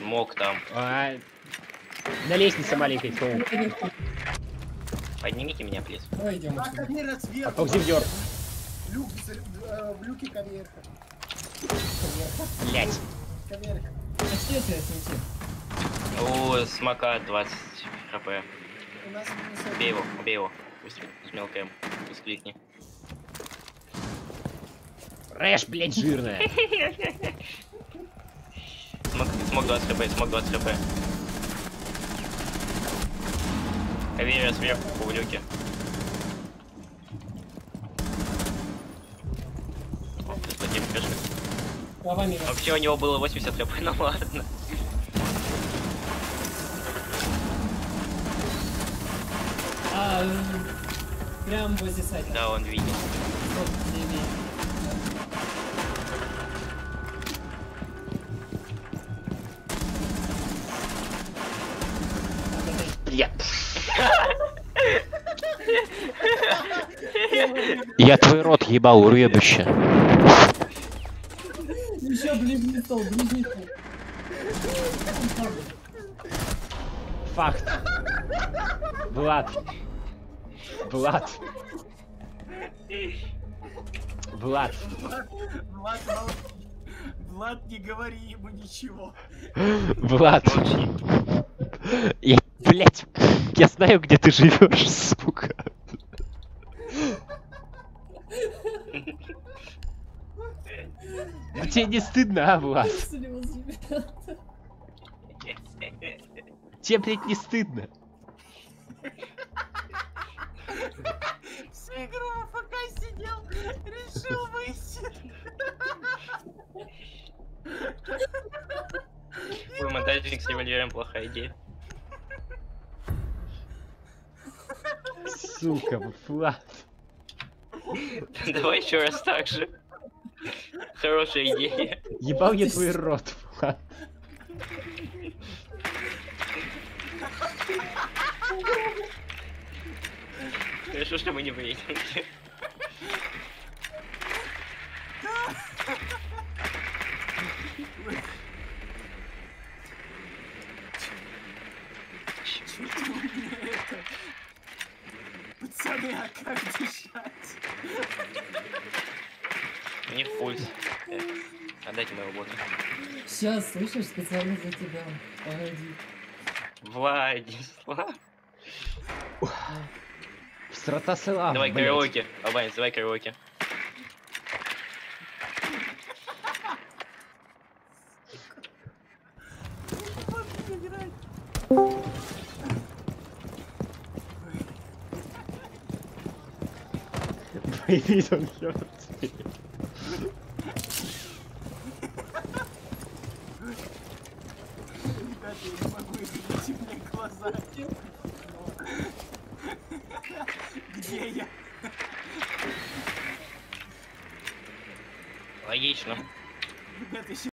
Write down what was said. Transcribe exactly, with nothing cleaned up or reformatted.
смог там. А, на лестнице маленькой. Фу. Поднимите меня, плиз. Давай идем. А камера сверху. Ползи вверх. Люк, э, в люке камерка. Блять. Камерка. Почти это снести. У смока двадцать хп. У нас минус Убей его, убей его. Быстро, с мелком. Быскликни. Рэш, блять, жирная. Смог, смог двадцать хп, смог двадцать хп. Каверия сверху в люке. О, господин, покажи. Права мира. Вообще у него было восемьдесят хп, ну ладно. А, прям возле сайта. Да, он видит. Вот, левее. Я... Я твой рот ебал, уебище. Еще ближний стол, ближний стол. Факт. Влад. Влад. Влад. Влад, Влад, Влад, не говори ему ничего. Влад. Я, блять, я знаю, где ты живешь, сука. Ну тебе не стыдно, а, Влад? Тебе, блять, не стыдно. Всю игру в АФК сидел, решил выйти. Ой, монтажник с револьвером плохая идея. Сука, Влад. Давай еще раз так же. Хорошая идея. Ебал я твой рот, Влад. Хорошо, что мы не выйдем. Пацаны, а как дышать? У них пульс. Э, Отдайте моего бота. Сейчас, слышишь, специально за тебя. Погоди. Владислав. Стратосела. Давай караоке. Албанец, давай караоке. Боевись, он ёб. Ребята, я не могу видеть мне глаза. Где я? Логично. Ребята,